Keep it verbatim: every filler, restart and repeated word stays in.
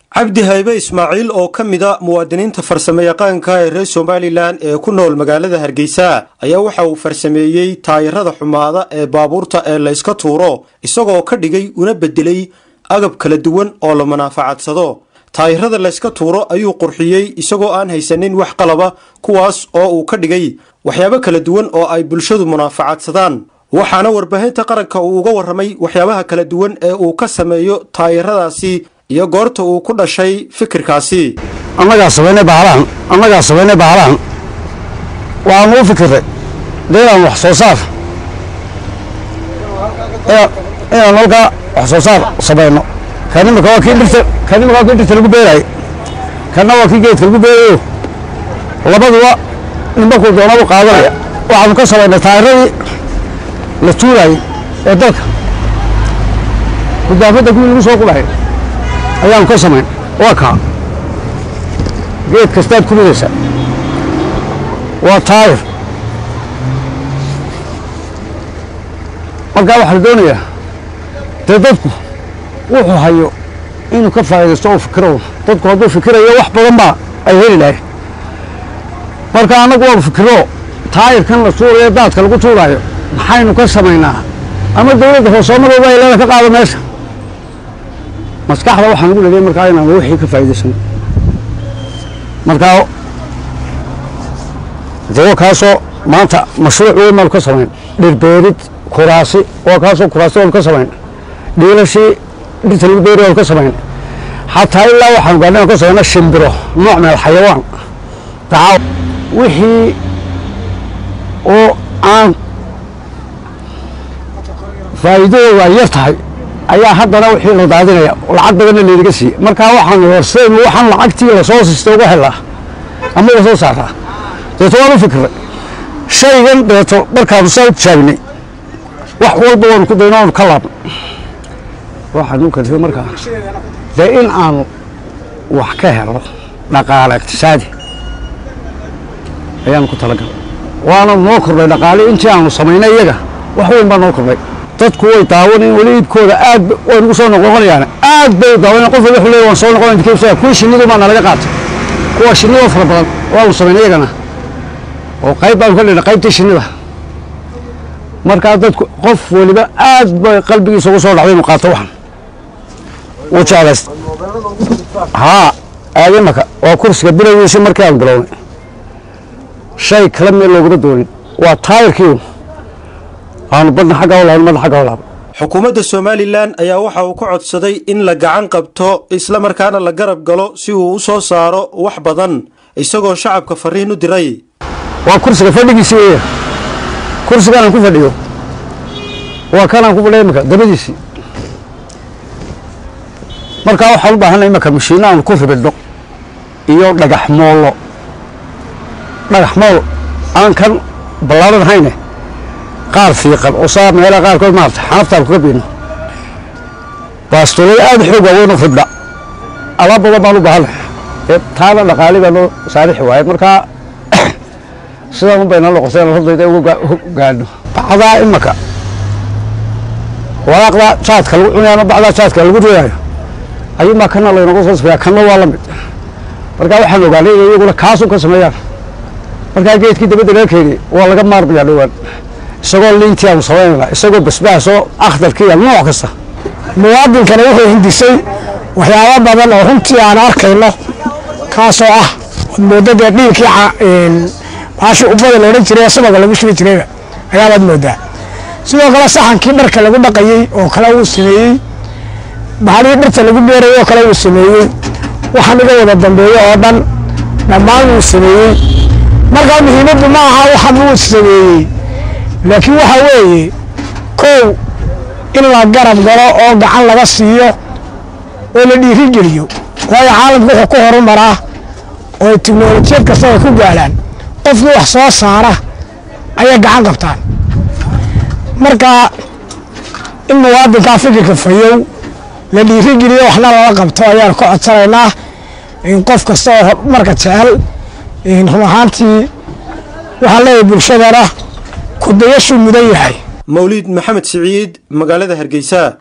cabdi haybe ismaaciil oo ka mid ah muwaadiniinta farsamayaqaanka ee reer Somaliland ee ku nool magaalada Hargeysa ayaa waxa uu farsameeyay taayirada xumaada ee baabuurta ee la iska tuuro isagoo ka dhigay una bedelay agab kala duwan oo la manaafacadsado. taayirada la iska tuuro ayuu qurxiyay isagoo aan haysanin wax qalaba kuwaas oo uu ka dhigay waxyaabo kala duwan oo ay bulshadu munaafacadsadaan. waxaana warbaahinta qaranka uu uga warramay waxyaabaha kala duwan ee uu ka sameeyo taayiradaasi iyo goorta uu ku dhashay fikirkaasi. annaga sameynay baalaan annaga sameynay baalaan waa uu fikiray deegaan wax soo saar ee ee nolka wax soo saar sameeyno kanima ka kii dhirta kanima ka dhirta lagu beeray kana waa kii geedka lagu beerayo labaduba nimba ku doonaba qaadanaya waxaan ka sameynay taayiradii la tuuray ee dalka gudaafada guud lagu soo qulay ayaan ka sameyn waa ka geed kasta ku ridaysa waa taayir marka waxa la doonayaa dadku wuxuu hayo inuu ka faa'iideysto oo fikiro dadku hadduu fikirayo wax badan ba ay heli lahayn marka anagu waa fikiro taayirkan la tuurayo daadka lagu tuurayo maxaynu ka sameynaa ama dawladda hoosoomadooda ay leedahay ka qaado meesha maskaxda waxaan ugu leeyahay markaa inaan wixii ka faa'iideysan markaa dadka kaasoo maanta mashruuc weyn ma ka sameyn dhirbeerid kuraasi oo kaasoo kuraasi oo ka sameyn dhiilashi dhirta lagu beeray oo ka sameyn xataa ilaa waxaan gaadhnay ka sameynaa shimbiro nooc meel xayawaan taa wixii oo aan faa'iidooda yar tahay ayaa haddana wixii la daadinaya lacag badan leeyahay si marka waxaan horseed waxaan lacagtii la soo siistay uga helaa ama la soo saaraa dadku waa fikir shaygan deeto markaan soo jaagnay wax walba waan ku daynoon ka laab waxaan u kalifay markaa de in aan wax ka helo dhaqaale iqtisaadi ayaan ku talagalay waana noo kordhay dhaqaale intii aanu sameynay iyaga wax weyn baa noo kordhay dadku way daawanayaan wali iibkooda aad way ugu soo noqonayaan aad bay daawanayaan qof wuxuu leeyahay waan soo noqonayaan kiibsa ku shinidu ma laga qaato kuwa shinidu fara badan waa la sameeyay iyagana oo qayb baan ka leeyahay qaybtii shinida marka dadku qof waliba aad bay qalbigiisa ugu soo dhacday inuu qaato waxan oo jaalas ha aadamaka waa kursiga bilowgiisa markii aan bilownay shay kala meel looga doonin waa taayirkii aan badna xagga walaal madax xagga walaal xukuumadda Somaliland ayaa waxa uu ku codsaday in la gacan qabto isla markaana la garab galo si uu u soo saaro wax badan isagoo shacabka fariin u diray. waa kursiga fadhigiisa kursiga aan ku fadhiyo waa kana ku fadhiyo marka dabadiisi marka waxa u baahan in marka mashiinaan ku fiddo iyo dhagax moolo dhagax mool aan kan balaaran hayne qaar fiiqan oo saar meel qaar kood maarta xanafta ku bino baastolay aad xoog weyn u fidda alaabada baan u baahan ee taana dhaqaaliga loo saarix waayay marka sida uu bayna loo qorsheeyay hordayda ugu gaadho bacda imaka walaaqda jaadka lagu cunayo bacda jaadka lagu riyayo ayuu ma kana loo noqon soo kana waa la mid marka waxaan ogaanay iyaguna kaas ka sameeyaan marka geedkii dabada laga keenay waa laga maarbiyaa dhawaan isagoo liintii aan sameeyay isagoo basbaas oo akhdarkii nooc kasta muwaadinkana wuxuu hindisay waxyaabo badan oo runtii aan arkayno kaasoo ah moodada dhiilkii een baashi u badan loo jiray sabab lagu shiri jiray ayaa wad moodaa sidoo kale saxankii dharka lagu dhaqayay oo kala uu sameeyay bahari dharka lagu beeray oo kala uu sameeyay waxa laga wada dambeeyo oo dhan dhammaan uu sameeyay marka muhiimadu ma aha waxa uu sameeyay laakiin waxa weeye koow in la garab galo oo gacan laga siiyo oo la dhiiri geliyo waayo caalamku wuxuu ku horumaraa oo tiknoolajiyad kasta ay ku gaaraan qofkii wax soo saara ayaa gacan qabtaan marka in muwaadinka fikirka fayow la dhiiri geliyo waxna laga qabto ayaan ku codsanaynaa in qof kasta oo marka jecel in ruuxantii waxa leeyahay bulshadana ku dayasho mudan yahay. mawlid maxamed siciid magaalada Hargeysa.